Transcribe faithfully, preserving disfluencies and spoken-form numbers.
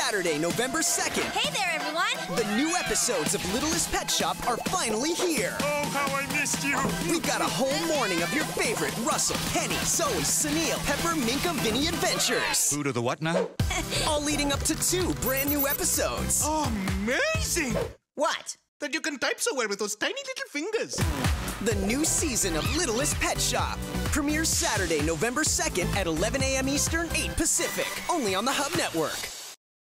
Saturday, November second. Hey there, everyone! The new episodes of Littlest Pet Shop are finally here. Oh, how I missed you! We've got a whole morning of your favorite Russell, Penny, Zoe, Sunil, Pepper, Minka, Vinny adventures. Who to the what now? All leading up to two brand new episodes. Amazing! What? That you can type so well with those tiny little fingers. The new season of Littlest Pet Shop premieres Saturday, November second at eleven a m Eastern, eight Pacific, only on the Hub Network.